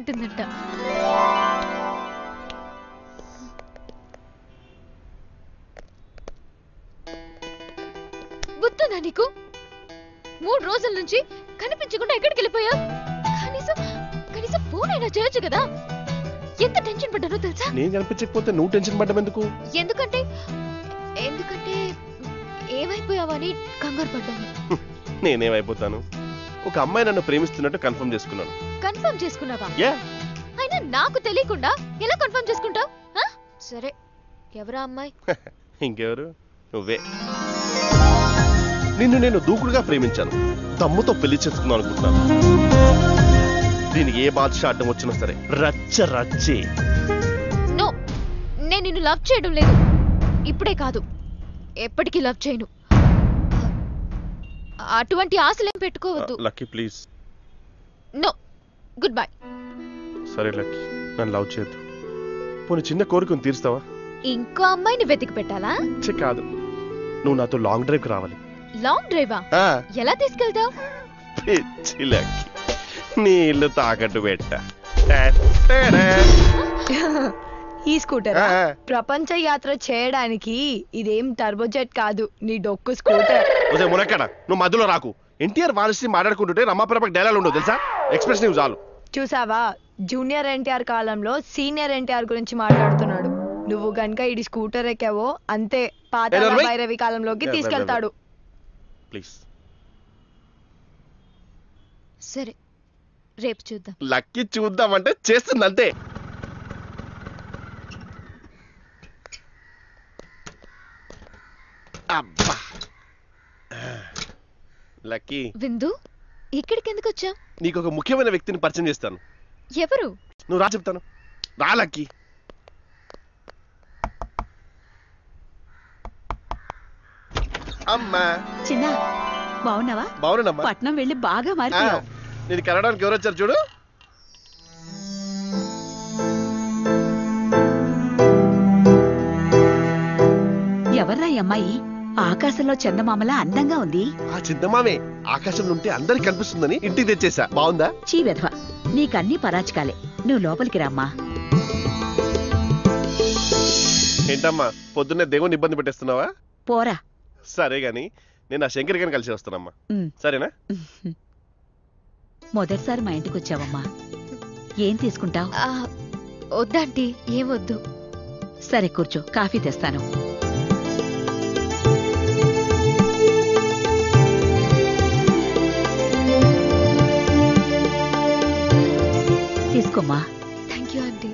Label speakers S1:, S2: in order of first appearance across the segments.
S1: ఉంటుందంట. గుర్తుందా నీకు? 3 రోజుల నుంచి కనిపించకుండా ఎక్కడికి వెళ్ళిపోయా? కనీసం ఫోన్ అయినా చేయొచ్చు కదా. ఎంత టెన్షన్ పడ్డానో తెలుసా?
S2: నేను కనిపించకపోతే నువ్వు టెన్షన్ పడ్డం ఎందుకు?
S1: ఎందుకంటే ఏమైపోయావని కంగారు పడ్డాను.
S2: నేనేమైపోతాను? ఒక అమ్మాయి నన్ను ప్రేమిస్తున్నట్టు కన్ఫర్మ్ చేసుకున్నాను.
S1: కన్ఫర్మ్ చేసుకున్నావా? అయినా నాకు తెలియకుండా ఎలా కన్ఫర్మ్ చేసుకుంటావు? సరే, ఎవరా అమ్మాయి?
S2: ఇంకెవరు, నువ్వే. నిన్ను నేను దూకుడుగా ప్రేమించాను, దమ్ముతో పెళ్లి చేసుకుందాం అనుకుంటున్నాను. దీనికి ఏ బాద్షా అడ్డం వచ్చినా సరే రచ్చే.
S1: నో, నేను నిన్ను లవ్ చేయడం లేదు. ఇప్పుడే కాదు, ఎప్పటికీ లవ్ చేయను. అటువంటి ఆశలేం పెట్టుకోవద్దు.
S2: Lucky please.
S1: No, good bye.
S2: సరే లక్కీ, నన్ను లవ్ చేయొద్దు. పోనీ చిన్న కోరికను తీరుస్తావా?
S1: ఇంకో అమ్మాయిని వెతికి పెట్టాలా?
S2: కాదు, నువ్వు నాతో లాంగ్ డ్రైవ్ కి రావాలి.
S1: లాంగ్ డ్రైవా? ఎలా తీసుకెళ్తావు?
S2: పిచ్చి లక్కీ, నీ ఇల్లు తాకట్టు పెట్ట.
S3: ఈ స్కూటర్ ప్రపంచ యాత్ర చేయడానికి ఇదేం టర్బోజెట్ కాదు, నీ డొక్కు స్కూటర్.
S2: మునక్కడ నువ్వు మధ్యలో రాకు. ఎన్టీఆర్ వారసి మాట్లాడుకుంటుంటే రమాప్రభకు డైలాగ్ ఉండవు తెలుసా? ఎక్స్ప్రెస్ నీవు చాలు.
S3: చూసావా, జూనియర్ ఎన్టీఆర్ కాలంలో సీనియర్ ఎన్టీఆర్ గురించి మాట్లాడుతున్నాడు. నువ్వు గనుక ఇది స్కూటర్ ఎక్కావో అంతే, పాతాళ భైరవి కాలంలోకి తీసుకెళ్తాడు.
S2: ప్లీజ్.
S1: సరే, రేపు చూద్దాం.
S2: లక్కీ చూద్దామంటే చేస్తుంది అంతే. అబ్బా లక్కీ.
S1: విందు, ఇక్కడికి ఎందుకు వచ్చావు?
S2: నీకు ఒక ముఖ్యమైన వ్యక్తిని పరిచయం చేస్తాను.
S1: ఎవరు?
S2: నువ్వు రా, చెప్తాను. రా లక్కీ. అమ్మా
S4: చిన్న, బాగున్నావా?
S2: బాగున్నానమ్మా.
S4: పట్నం వెళ్ళి బాగా మారిపోయావు.
S2: నేను కలవడానికి ఎవరు వచ్చారు చూడు.
S4: ఎవర్రా ఈ అమ్మాయి? ఆకాశంలో చందమామలా అందంగా ఉంది.
S2: ఆ చందమామే ఆకాశంలో ఉంటే అందరికి కనిపిస్తుందని ఇంటికి తెచ్చేసా. బాగుందా?
S4: చీ వెధవ, నీకన్నీ పరాచికాలే. నువ్వు లోపలికి రామ్మా.
S2: ఏంటమ్మా పొద్దున్నే దేవుని ఇబ్బంది పెట్టేస్తున్నావా?
S4: పోరా.
S2: సరే గాని నేను ఆ శంకర్ గారిని కలిసి వస్తానమ్మా. సరేనా?
S4: మొదటిసారి మా ఇంటికి వచ్చావమ్మా, ఏం తీసుకుంటావు?
S1: వద్దాంటీ, ఏం వద్దు.
S4: సరే కూర్చో, కాఫీ తెస్తాను. తీసుకోమ్మా.
S1: Thank you aunty.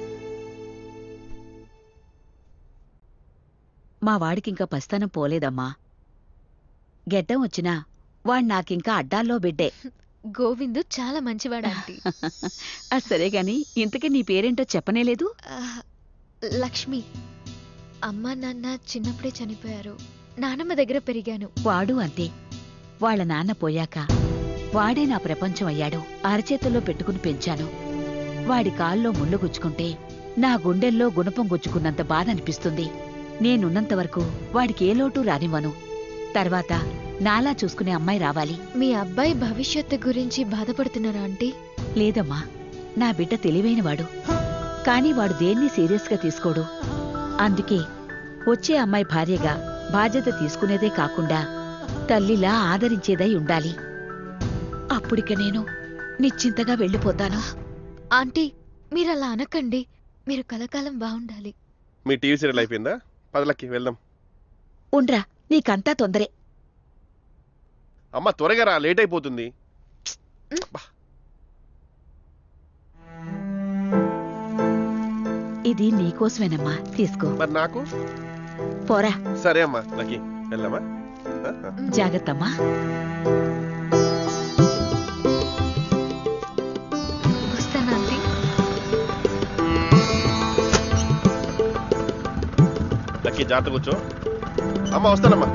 S4: మా వాడికింకా పస్తానం పోలేదమ్మా. గెడ్డం వచ్చినా వాడు నాకింకా అడ్డాల్లో బిడ్డే.
S1: గోవిందు చాలా మంచివాడు ఆంటీ.
S4: సరే గాని ఇంతకీ నీ పేరేంటో చెప్పనేలేదు?
S1: లక్ష్మి. అమ్మా నాన్న చిన్నప్పుడే చనిపోయారు. నానమ్మ దగ్గర పెరిగాను.
S4: వాడు అంతే. వాళ్ళ నాన్న పోయాక వాడే నా ప్రపంచం అయ్యాడు. అరచేతుల్లో పెట్టుకుని పెంచాను. వాడి కాల్లో ముళ్ళు గుచ్చుకుంటే నా గుండెల్లో గుణపం గుచ్చుకున్నంత బాధ అనిపిస్తుంది. నేనున్నంతవరకు వాడికి ఏ లోటు రానివ్వను. తర్వాత నాలా చూసుకునే అమ్మాయి రావాలి.
S1: మీ అబ్బాయి భవిష్యత్తు గురించి బాధపడుతున్నారా ఆంటీ?
S4: లేదమ్మా, నా బిడ్డ తెలివైనవాడు. కాని వాడు దేన్ని సీరియస్గా తీసుకోడు. అందుకే వచ్చే అమ్మాయి భార్యగా బాధ్యత తీసుకునేదే కాకుండా తల్లిలా ఆదరించేదై ఉండాలి. అప్పుడిక నేను నిశ్చింతగా వెళ్ళిపోతాను.
S1: ఆంటీ, మీరలా అనకండి. మీరు కలకాలం బాగుండాలి.
S2: మీ టీవీ సీరియల్ అయిపోయిందా? పదలకి వెళ్దాం.
S4: ఉండ్రా, నీకంతా తొందరే.
S2: అమ్మ త్వరగా రా, లేట్ అయిపోతుంది.
S4: ఇది నీకోసమేనమ్మా, తీసుకో.
S2: మరి నాకు?
S4: పోరా.
S2: సరే అమ్మా, లక్కీ వెళ్దామా?
S4: జాగ్రత్తమ్మా.
S1: వస్తానంటీ.
S2: లక్కీ జాగ్రత్త కూర్చో. అమ్మ వస్తానమ్మా.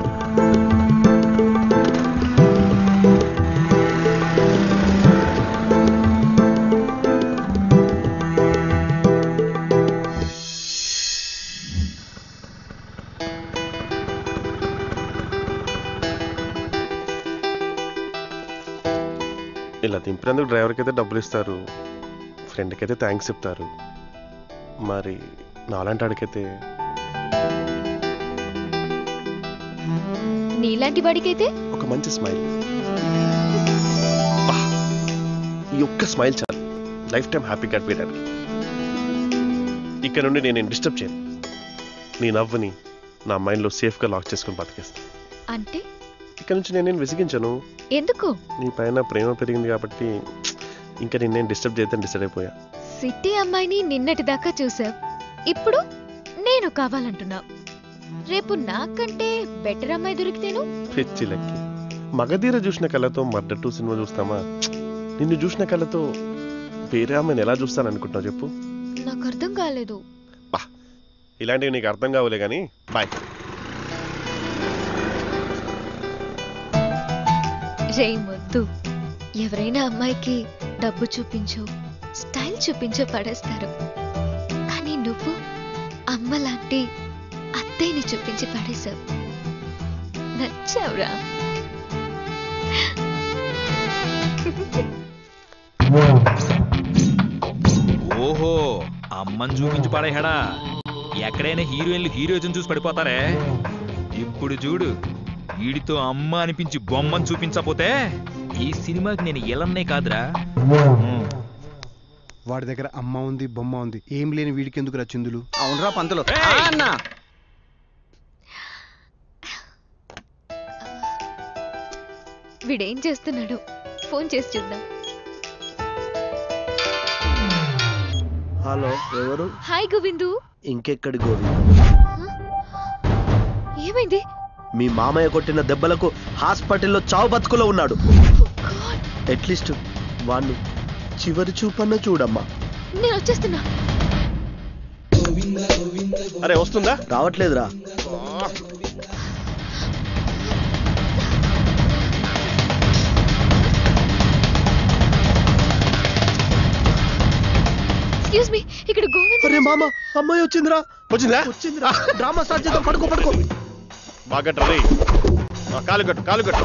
S2: ఇలా దింపినందుకు డ్రైవర్కి అయితే డబ్బులు ఇస్తారు, ఫ్రెండ్కి అయితే థ్యాంక్స్ చెప్తారు, మరి నాలాంటి వాడికైతే
S1: నీలాంటి వాడికైతే
S2: ఒక మంచి స్మైల్. ఈ ఒక్క స్మైల్ చాలు లైఫ్ టైం హ్యాపీగా గడిపేయడానికి. ఇక్కడ నుండి నేను డిస్టర్బ్ చేయను. నీ నవ్వుని నా మైండ్లో సేఫ్గా లాక్ చేసుకుని బతికేస్తాను.
S1: అంటే
S2: ఇక్కడ నుంచి నేను విసిగించను.
S1: ఎందుకు?
S2: నీ పైన ప్రేమ పెరిగింది కాబట్టి ఇంకా నిన్నేం డిస్టర్బ్ చేద్దాం డిసైడ్ అయిపోయా.
S1: సిటీ అమ్మాయిని నిన్నటి దాకా చూసావు, ఇప్పుడు నేను కావాలంటున్నావు. రేపు నాకంటే బెటర్ అమ్మాయి దొరికితేను?
S2: పిచ్చి లెక్కి మగధీర చూసిన కళ్ళతో మర్డర్ 2 సినిమా చూస్తామా? నిన్ను చూసిన కళ్ళతో వేరే అమ్మాయిని ఎలా చూస్తాననుకుంటున్నావు చెప్పు?
S1: నాకు అర్థం కాలేదు.
S2: ఇలాంటివి నీకు అర్థం కావులే కానీ బాయ్.
S1: రే మొద్దు, ఎవరైనా అమ్మాయికి డబ్బు చూపించో స్టైల్ చూపించో పడేస్తారు, కానీ నువ్వు అమ్మ లాంటి అత్తయ్యని చూపించి పడేశావు. నచ్చావురా.
S5: ఓహో, అమ్మని చూపించి పడేహడా? ఎక్కడైనా హీరోయిన్లు హీరోయిజం చూసి పడిపోతారే. ఇప్పుడు చూడు, వీడితో అమ్మ అనిపించి బొమ్మని చూపించకపోతే ఈ సినిమాకి నేను ఎలన్నే కాదురా.
S6: వాడి దగ్గర అమ్మ ఉంది, బొమ్మ ఉంది, ఏం లేని వీడికి ఎందుకు చిందులు?
S7: అవునరా పంతులు.
S1: వీడేం చేస్తున్నాడు? ఫోన్ చేసి చూద్దాం.
S7: హలో, ఎవరు?
S1: హాయ్ గోవిందు.
S7: ఇంకెక్కడి గోవిందు?
S1: ఏమైంది?
S7: మీ మామయ్య కొట్టిన దెబ్బలకు హాస్పిటల్లో చావు బతుకులో ఉన్నాడు. అట్లీస్ట్ వాణ్ణి చివరి చూపన్న చూడమ్మా.
S1: నేను వచ్చేస్తున్నా.
S2: అరే వస్తుందా?
S7: రావట్లేదురా.
S1: ఎక్స్క్యూజ్ మీ, ఇక్కడ గోవింద్.
S7: అరే మామ, అమ్మాయి వచ్చిందిరా.
S2: వచ్చిందా?
S7: డ్రామా స్టార్ట్ చేద్దాం. పడుకో పడుకో.
S2: బాగా రే. కాలు కట్టు, కాలు కట్టు.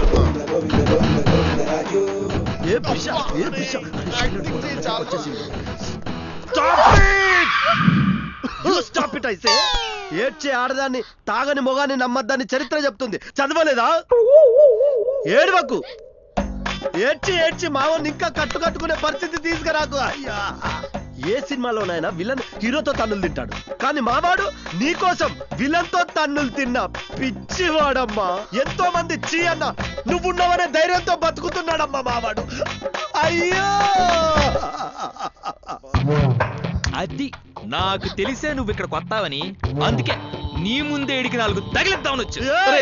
S7: ఏ పిశ, ఏ పిశ. Stop it, I say. ఏడ్చే ఆడదాన్ని తాగని మొగాన్ని నమ్మద్దని చరిత్ర చెప్తుంది. చదవలేదా? ఏడవకు. ఏడ్చి ఏడ్చి మావని ఇంకా కట్టుకునే పరిస్థితి తీసుకురాకు. అయ్యా, ఏ సినిమాలోనైనా విలన్ హీరోతో తన్నులు తింటాడు, కానీ మావాడు నీకోసం విలన్ తో తన్నులు తిన్నా పిచ్చివాడమ్మా. ఎంతో మంది చీ అన్న నువ్వున్నవనే ధైర్యంతో బతుకుతున్నాడమ్మా మావాడు. అయ్యో,
S5: అది నాకు తెలిసే నువ్వు ఇక్కడ కొత్తావని, అందుకే నీ ముందే ఇడికి 4 తగిలిద్దామని వచ్చి.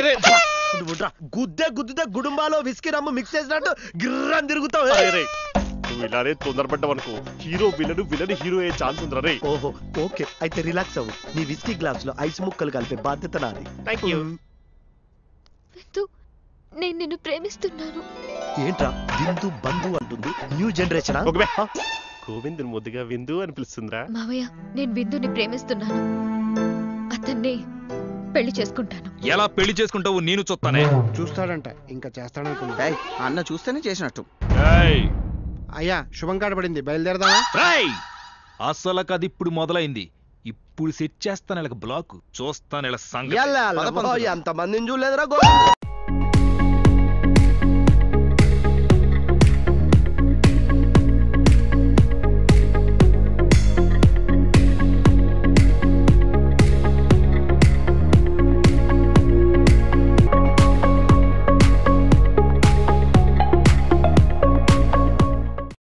S7: గుద్దే గుడుంబాలో విస్కీ రమ్ము మిక్స్ చేసినట్టు గిర్రని తిరుగుతావు.
S2: నువ్వు ఇలానే తొందరపడ్డావనుకో హీరో విలన్ హీరో అయ్యే ఛాన్స్ ఉందిరా రే.
S7: ఓహో, ఓకే, అయితే రిలాక్స్ అవ్వు. నీ విస్కీ గ్లాస్ లో ఐస్ ముక్కలు కలిపే బాధ్యత నాది.
S2: థాంక్యూ.
S1: విందు, నేను నిన్ను ప్రేమిస్తున్నాను.
S7: ఏంట్రా విందు బంధు అంటుంది? New generation.
S2: గోవింద్ ముద్దుగా విందు అని పిలుస్తుందిరా.
S1: మావయ్య, నేను విందుని ప్రేమిస్తున్నాను. అతన్ని పెళ్లి చేసుకుంటాను.
S5: ఎలా పెళ్లి చేసుకుంటావు నేను చూస్తానే.
S6: చూస్తాడంట, ఇంకా చేస్తాడనుకున్నా.
S7: అన్న చూస్తేనే చేసినట్టు.
S6: అయ్యా, శుభం కాడబడింది, బయలుదేరదామా?
S5: అసలు కది ఇప్పుడు మొదలైంది. ఇప్పుడు సెట్ చేస్తాను బ్లాక్, చూస్తాను సంగతి.
S7: ఎంత మందిని చూడలేదురా గోవింద్.